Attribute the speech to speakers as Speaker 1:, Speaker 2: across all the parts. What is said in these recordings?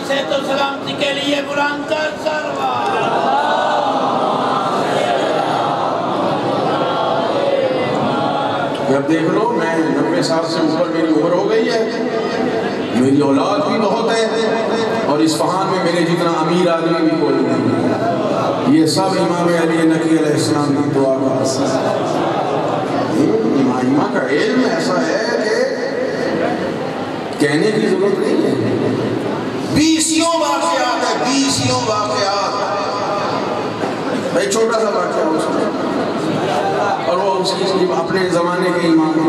Speaker 1: صحت و سلامتی کے لیے بلند کر سروار.
Speaker 2: جب دیکھ لو میں 90 سال سے اوپر میری عمر ہو گئی ہے, میری اولاد بھی بہت ہے, اور اصفہان میں میرے جتنا امیر آدمی بھی کوئی نہیں. یہ سب امام علی نقی علیہ السلام کی دعا کا اثر ہے. امامہ کا علم ایسا ہے کہ کہنے کی ضرورت نہیں ہے. 20 واقعات ہے, 20 واقعات. بھائی چھوٹا سا واقعہ اس میں, اور وہ اس کی اپنے زمانے کے امام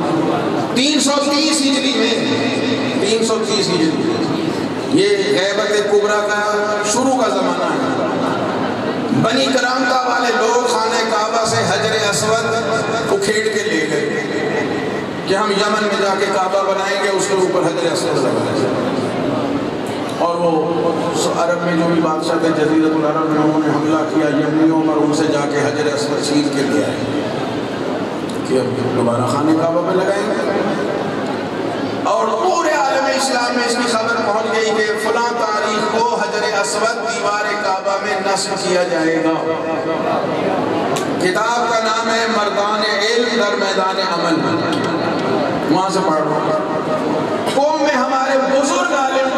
Speaker 2: 330 ہجری میں, 330 ہجری یہ غیبت کبریٰ کا شروع کا زمانہ ہے. بنی کرامتا والے لوگ خانہ کعبہ سے حجر اسود اکھیڑ کے لے گئے کہ ہم یمن میں جا کے کعبہ بنائیں گے, اس کے اوپر حجر اسود لگائیں گے. اور وہ عرب میں جو بھی بادشاہ تھے جزیرۃ العرب میں, انہوں نے حملہ کیا یمنیوں پر, ان سے جا کے حجر اسود چھین کے لے آئے کہ اب دوبارہ خانہ کعبہ پہ لگائیں گے. اور پورے عالم اسلام میں اس کی خبر پہنچ گئی کہ فلاں تاریخ کو حجر اسود دیوار کعبہ میں نصب کیا جائے گا. کتاب کا نام ہے مردان علم در میدان عمل, وہاں سے پڑھ رہا ہوں. قوم میں ہمارے بزرگ عالم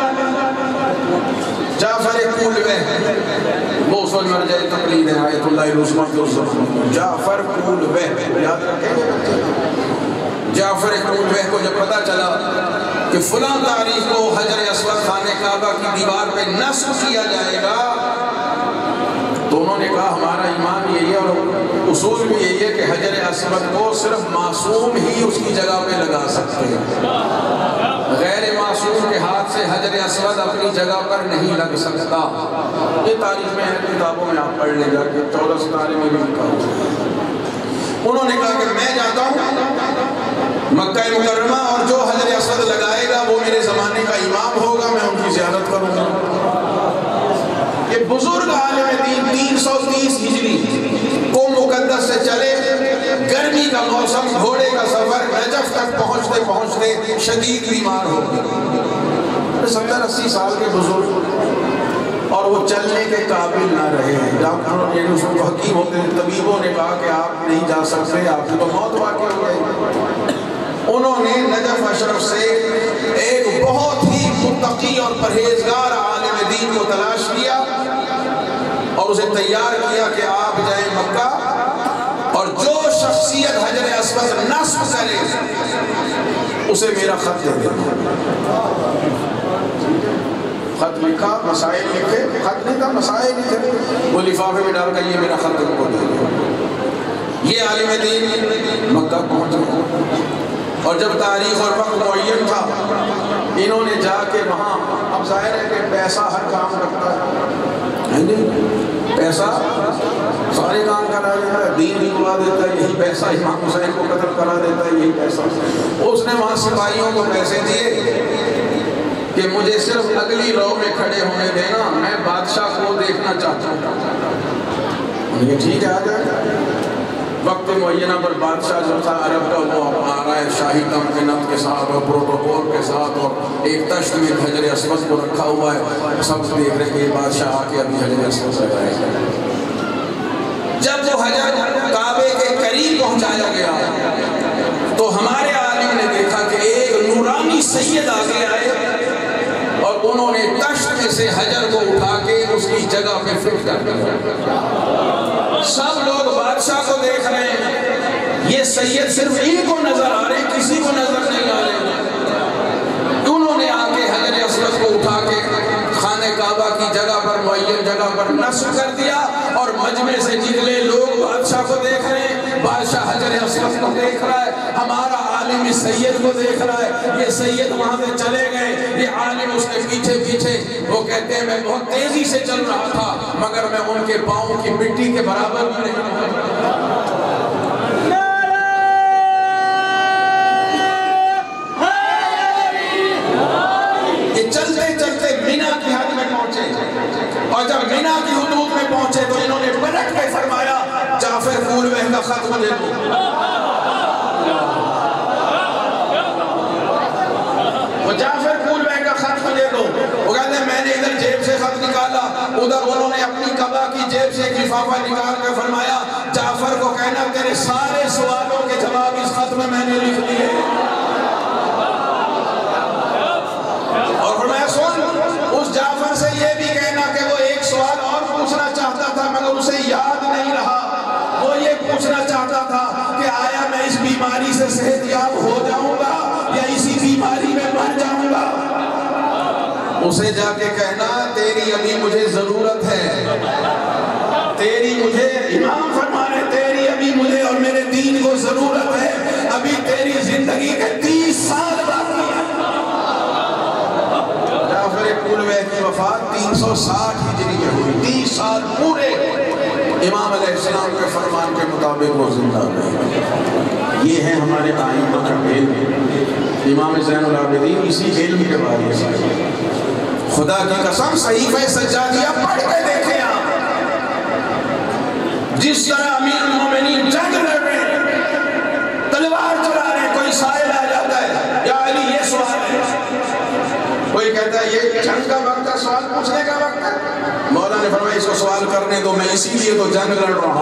Speaker 2: جعفر کولوے, وہ اصول مرجع تقلید ہے آیت اللہ العظمیٰ کے اس زمانے. جعفر کولوے یاد رکھیں. جعفر کولوے کو جب پتا چلا کہ فلاں تاریخ کو حجر اسود خانہ کعبہ کی دیوار پہ نصب کیا جائے گا, تو انہوں نے کہا ہمارا ایمان یہی ہے اور اصول بھی یہی ہے کہ حجر اسود کو صرف معصوم ہی اس کی جگہ پہ لگا سکتے ہیں. غیر معصوم کے ہاتھ سے حجر اسود اپنی جگہ پر نہیں لگ سکتا. یہ تاریخ میں ہے, کتابوں میں آپ پڑھ لے جا کے 14 ستارے میں بھی لکھا ہوا. انہوں نے کہا کہ میں جاتا ہوں مکہ مکرمہ, اور جو حجر اسود لگائے گا وہ میرے زمانے کا امام ہوگا, میں ان کی زیارت کروں گا. یہ بزرگ عالم دین 330 ہجری کو مقدس سے چلے, گرمی کا موسم, گھوڑے کا سفر, نجف تک پہنچتے پہنچتے شدید بیمار ہو گئے. 70-80 سال کے بزرگ, اور وہ چلنے کے قابل نہ رہے. ڈاکٹروں نے, اس کو حکیم ہوتے ہیں, طبیبوں نے کہا کہ آپ نہیں جا سکتے, آپ کی تو موت واقع ہو گئی. انہوں نے نجف اشرف سے ایک بہت ہی متقی اور پرہیزگار عالم دین کو تلاش کیا اور اسے تیار کیا کہ آپ جائیں مکہ, اور جو شخصیت حجر اسود نصب کرے اسے میرا خط دے دیں. خط لکھا, مسائل لکھے, خط نہیں تھا مسائل لکھے, وہ لفافے میں ڈال کر یہ میرا خط ان کو دے دیں. یہ عالم دین مکہ پہنچ گئے, اور جب تاریخ اور وقت معین تھا انہوں نے جا کے وہاں, اب ظاہر ہے کہ پیسہ ہر کام کرتا ہے, پیسہ سارے کام کرا دیتا ہے, دین بھی دعا دیتا ہے, یہی پیسہ امام حسین کو قتل کرا دیتا ہے, یہی پیسہ. اس نے وہاں سپاہیوں کو پیسے دیے کہ مجھے صرف اگلی رو میں کھڑے ہونے دینا, میں بادشاہ کو دیکھنا چاہتا ہوں. یہ ٹھیک ہے, آ جائے. وقت معینہ پر بادشاہ جو تھا عرب کا, وہ آ رہا ہے شاہی تمکنات کے ساتھ اور پروٹوکول کے ساتھ, اور ایک تشت میں حجر اسود کو رکھا ہوا ہے. سب دیکھ رہے کہ بادشاہ آ کے ابھی حجر اسود لگائے گا. جب وہ حجر کعبے کے قریب پہنچایا گیا تو ہمارے عالم نے دیکھا کہ ایک نورانی سید آگے آئے, اور انہوں نے تشت میں سے حجر کو اٹھا کے اس کی جگہ پہ فٹ کر دیا. سب لوگ بادشاہ کو دیکھ رہے ہیں, یہ سید صرف ان کو نظر آ رہے, کسی کو نظر نہیں آ رہے. انہوں نے آ کے حجر اسود کو اٹھا کے خانہ کعبہ کی جگہ پر, معین جگہ پر نصب کر دیا, اور مجمع سے نکلے لوگ بادشاہ کو دیکھ رہے ہیں, بادشاہ حجر اسود کو دیکھ رہا ہے, ہمارا عالم سید کو دیکھ رہا ہے. یہ سید وہاں سے چلے گئے, یہ عالم اس کے پیچھے پیچھے. وہ کہتے ہیں میں بہت تیزی سے چل رہا تھا, مگر میں ان کے پاؤں کی مٹی کے برابر بھی نہیں ہوں. یہ چلتے چلتے مینا کی حد میں پہنچے, اور جب مینا کی حدود میں پہنچے تو انہوں نے پلٹ کے فرمایا جعفر کولوے کا خط مجھے دو. وہ جعفر کولوے کا خط مجھے دو. وہ کہتے ہیں میں نے جیب سے خط نکالا، ادھر انہوں نے اپنی قبا کی جیب سے ایک لفافہ نکال کر فرمایا جعفر کو کہنا تیرے سارے سوالوں کے جواب اس خط میں نے لکھ دیے، اور فرمایا سن اس جعفر سے یہ بھی کہنا کہ وہ ایک سوال اور پوچھنا چاہتا تھا مگر اسے یاد نہیں رہا، وہ یہ پوچھنا چاہتا تھا کہ آیا میں اس بیماری سے صحت یاب ہو جاؤں گا یا اسی بیماری میں مر جاؤں گا؟ اسے جا کے کہنا تیری ابھی مجھے ضرورت ہے، تیری مجھے، امام فرما رہے تیری ابھی مجھے اور میرے دین کو ضرورت ہے، ابھی تیری زندگی کے 30 سال باقی ہیں۔ جعفر کلوہ کی وفات 360 ہجری میں ہوئی، 30 سال پورے امام علیہ السلام کے فرمان کے مطابق وہ زندہ رہے۔ یہ ہے ہمارے ائمہ کا علم۔ امام زین العابدین اسی علم کے بارے میں، خدا کی قسم صحیفہ سجادیہ پڑھ کے دیکھیں آپ، جس طرح امیر المومنین جنگ لڑ رہے ہیں، تلوار چلا رہے ہیں، کوئی سائل آ جاتا ہے یا علی یہ سوال ہے، کوئی کہتا ہے یہ جنگ کا وقت ہے، سوال پوچھنے کا وقت ہے، مولا نے فرمایا اس کو سوال کرنے دو، میں اسی لیے تو جنگ لڑ رہا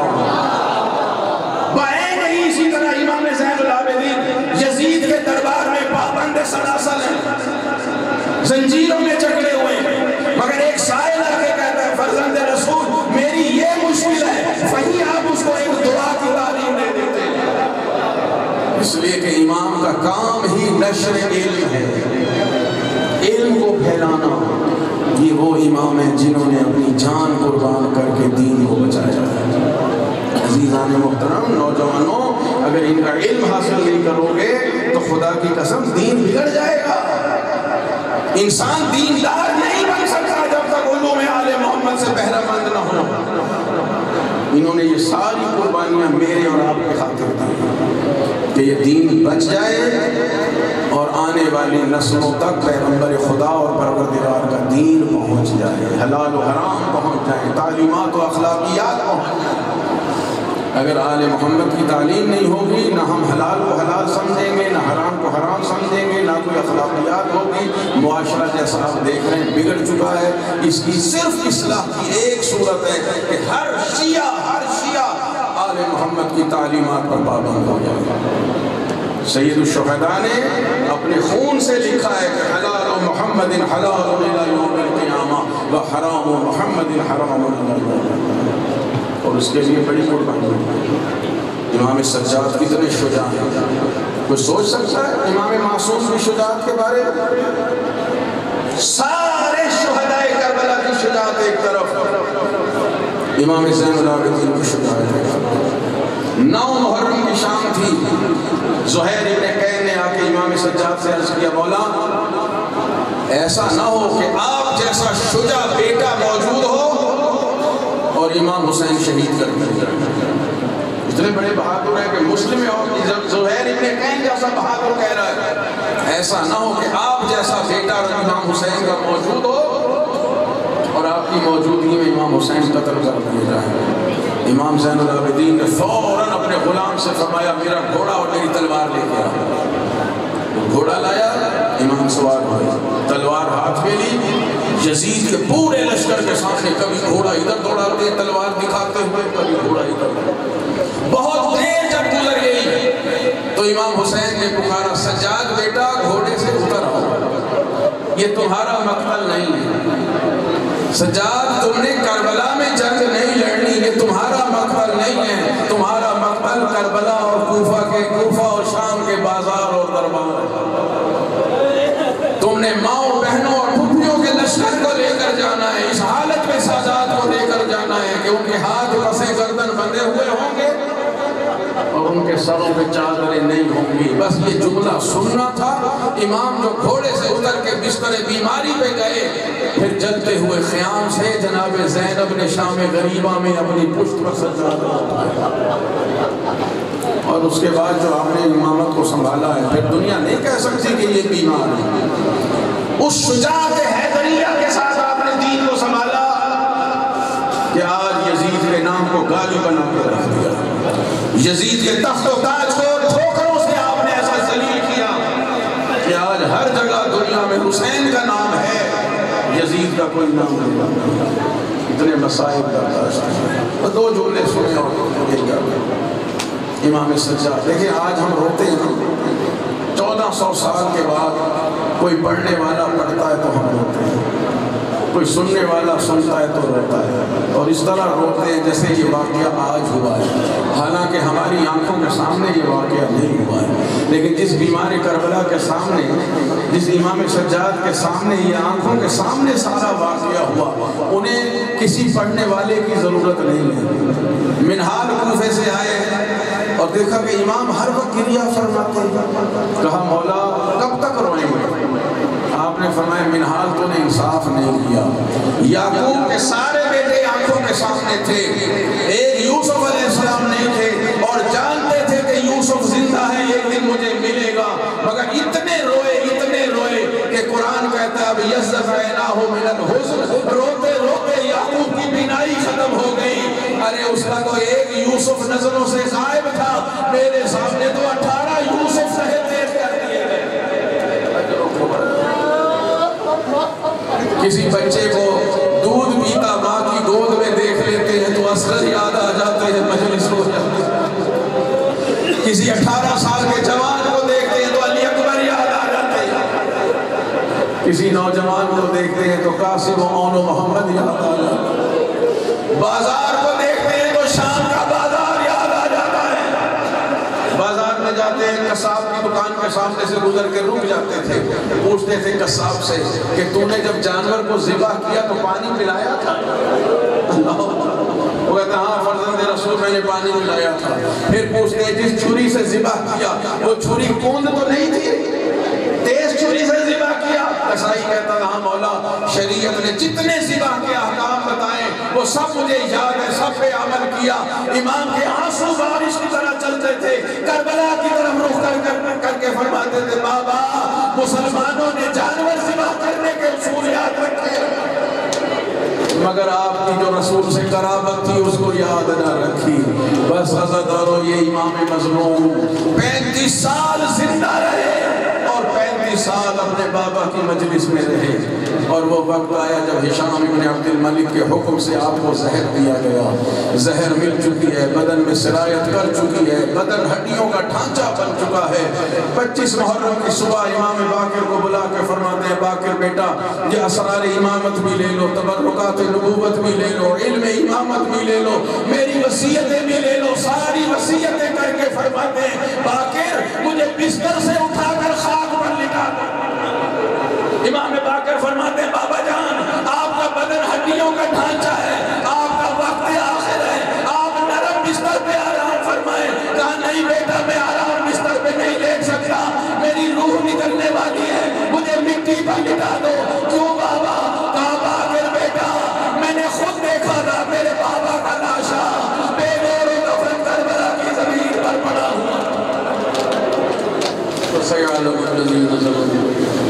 Speaker 2: ہوں۔ بائیں نہیں اسی طرح امام زین العابدین یزید کے دربار میں پابند سلاسل ہیں، زنجیروں میں جکڑے ہوئے ہیں، مگر ایک سائل آ کے کہتا ہے فرزند رسول میری یہ مشکل ہے، وہیں آپ اس کو ایک دعا کی تعلیم دے دیتے ہیں۔ اس لیے کہ امام کا کام ہی نشر علم ہے، علم کو پھیلانا۔ یہ وہ امام ہیں جنہوں نے اپنی جان قربان کر کے دین کو بچایا ہے۔ عزیزان محترم، نوجوانوں، اگر ان کا علم حاصل نہیں کرو گے تو خدا کی قسم دین بگڑ جائے گا۔ انسان دیندار نہیں بن سکتا جب تک علوم آل محمد سے بہرہ مند نہ ہو۔ انہوں نے یہ ساری قربانیاں میرے اور آپ کے خاطر دی کہ یہ دین بچ جائے اور آنے والی نسلوں تک پیغمبر خدا اور پروردگار کا دین پہنچ جائے، حلال و حرام پہنچ جائے، تعلیمات و اخلاقیات پہنچ جائے۔ اگر آل محمد کی تعلیم نہیں ہوگی، نہ ہم حلال کو حلال سمجھیں گے، نہ حرام کو حرام سمجھیں گے، نہ کوئی اخلاقیات ہوگی۔ معاشرہ جیسا آپ دیکھ رہے ہیں بگڑ چکا ہے۔ اس کی صرف اصلاح کی ایک صورت ہے کہ ہر شیعہ آل محمد کی تعلیمات پر پابند ہو جائے۔ سید الشہداء نے اپنے خون سے لکھا ہے کہ حلال محمد حلال الی یوم القیامہ و حرام محمد حرام الی یوم القیامہ، اور اس کے لیے بڑی قربانی۔ امام سجاد کتنے شجاع ہیں، کوئی سوچ سکتا ہے امام معصوم کی شجاعت کے بارے میں؟ سارے شہداء کربلا کی شجاعت ایک طرف، امام زین العابدین کی شجاعت ایک طرف۔ 9 محرم کی شام تھی، زہیر ابن قین نے آ کے امام سجاد سے عرض کیا مولا ایسا نہ ہو کہ آپ جیسا شجاع بیٹا موجود ہو اور امام حسین شہید کر دیا۔ اتنے بڑے بہادر ہیں کہ مسلم اور زہیر ابن قین جیسا بہادر کہہ رہا ہے ایسا نہ ہو کہ آپ جیسا بیٹا امام حسین کا موجود ہو اور آپ کی موجودگی میں امام حسین قتل کر دیے جائیں۔ امام زین العابدین نے فوراً اپنے غلام سے فرمایا میرا گھوڑا اور میری تلوار لے کے آیا۔ گھوڑا لایا، امام سوار ہوئے، تلوار ہاتھ میں لی، یزید کے پورے لشکر کے سامنے کبھی گھوڑا ادھر دوڑاتے تلوار دکھاتے ہوئے، کبھی گھوڑا ادھر۔ بہت دیر جب گزر گئی تو امام حسین نے پکارا سجاد بیٹا گھوڑے سے اتر آؤ، یہ تمہارا مقتل نہیں ہے، سجاد تم نے کربلا میں جنگ نہیں لڑنی، یہ تمہارا مقتل نہیں ہے، تمہارا مقتل کربلا اور کوفہ اور شام کے بازار اور دربار ہے۔ تم نے ماؤں بہنوں اور پھپھیوں کے لشکر کو لے کر جانا ہے، اس حالت میں سادات کو لے کر جانا ہے کہ ان کے ہاتھ پسے گردن بندھے ہوئے ہوں گے اور ان کے سروں پہ چادریں نہیں ہوں گی۔ بس یہ جملہ سننا تھا۔ امام جو گھوڑے سے اتر کے بستر بیماری پہ گئے، پھر جلتے ہوئے خیام سے جناب زینب نے شام غریبہ میں اپنی پشت پر سجادہ اٹھایا، اور اس کے بعد جو آپ نے امامت کو سنبھالا ہے، پھر دنیا نہیں کہہ سکتی کہ یہ بیمار ہے۔ اس شجاعت حیدریہ کے ساتھ آپ نے دین کو سنبھالا کہ آج یزید کے نام کو گالی بنا کے رکھ دیا، یزید کے تخت و تاج کو ٹھوکروں سے آپ نے ایسا ذلیل کیا کہ آج ہر جگہ دنیا میں حسین کا نام ہے، یزید کا کوئی نام نہیں، اتنے مسائل برداشت ہیں۔ دو جملے سنے اور یہ کیا امام سجاد۔ دیکھیں آج ہم روتے ہیں، 1400 سال کے بعد کوئی پڑھنے والا پڑھتا ہے تو ہم روتے ہیں، کوئی سننے والا سنتا ہے تو روتا ہے، اور اس طرح روتے ہیں جیسے یہ واقعہ آج ہوا ہے، حالانکہ ہماری آنکھوں کے سامنے یہ واقعہ نہیں ہوا ہے، لیکن جس بیمار کربلا کے سامنے، جس امام سجاد کے سامنے یہ آنکھوں کے سامنے سارا واقعہ ہوا، انہیں کسی پڑھنے والے کی ضرورت نہیں ہے۔ منہال کوفے سے آئے اور دیکھا کہ امام ہر وقت گریہ فرماتے ہیں، کہا مولا کب تک روئیں گے؟ آپ نے فرمایا منہال تو نے انصاف نہیں کیا، یعقوب کے سارے بیٹے آنکھوں کے سامنے تھے، ایک یوسف علیہ السلام نہیں تھے، اور جانتے تھے کہ یوسف زندہ ہے، ایک دن مجھے ملے گا، مگر اتنے روئے کہ قرآن کہتا ہے اب یزف عیناہ من الحزن، روتے روتے یعقوب کی بینائی ختم ہو گئی۔ ارے اس کا تو ایک یوسف نظروں سے غائب تھا، میرے سامنے تو 18 یوسف سہیت کر دیے گئے۔ کسی بچے کو دودھ پیتا ماں کی گود میں دیکھ لیتے ہیں تو اصغر یاد آ جاتے ہیں، مجلس ہو جاتی ہے۔ کسی 18 سال کے جوان کو دیکھتے ہیں تو علی اکبر یاد آ جاتے ہیں، کسی نوجوان کو دیکھتے ہیں تو قاسم و معون و محمد یاد آ جاتے ہیں، بازار کو دیکھتے ہیں تو شام کا بازار یاد آ جاتا ہے۔ بازار میں جاتے ہیں، قصاب کی دکان کے سامنے سے گزر کے رک جاتے تھے، پوچھتے تھے قصاب سے کہ تو نے جب جانور کو ذبح کیا تو پانی پلایا تھا؟ وہ کہتا ہاں فرزند رسول میں نے پانی پلایا تھا۔ پھر پوچھتے ہیں جس چھری سے ذبح کیا وہ چھری کوند تو نہیں تھی، تیز چھری سے ذبح کیا؟ قصائی کہتا ہاں مولا شریعت نے جتنے ذبح کے احکام بتائے وہ سب مجھے یاد ہے، سب پہ عمل کیا۔ امام کے آنسو بارش کی طرح چلتے تھے، کربلا کی طرف رخ کر کے فرماتے تھے بابا مسلمانوں نے جانور ذبح کرنے کے اصول یاد رکھے، مگر آپ کی جو رسول سے قرابت تھی اس کو یاد نہ رکھی۔ بس عزادارو یہ امام مظلوم 35 سال زندہ رہے اور 35 سال اپنے بابا کی مجلس میں رہے، اور وہ وقت آیا جب ہشام ابن عبد الملک کے حکم سے آپ کو زہر دیا گیا، زہر مل چکی ہے، بدن میں سرایت کر چکی ہے، بدن ہڈیوں کا ڈھانچہ بن چکا ہے۔ 25 محرم کی صبح امام باقر کو بلا کے فرماتے ہیں باقر بیٹا یہ اسرار امامت بھی لے لو، تبرکات نبوت بھی لے لو، علم امامت بھی لے لو، میری وصیتیں بھی لے لو، ساری وصیتیں کر کے فرماتے ہیں باقر مجھے بستر سے اٹھا کر خاک پر لٹا دو۔ امام باقر فرماتے ہیں بابا جان آپ کا بدن ہڈیوں کا ڈھانچہ ہے، آپ کا وقت آخر ہے، آپ نرم بستر پہ آرام فرمائیں۔ کہا نہیں بیٹا میں آرام بستر پہ نہیں لیٹ سکتا، میری روح نکلنے والی ہے، مجھے مٹی پر لٹا دو۔ کیوں بابا؟ کہا باقر بیٹا میں نے خود دیکھا تھا میرے بابا کا لاشا بے نور و کفن کربلا کی زمین پر پڑا ہوا۔ تو سیعلم الذین ظلموا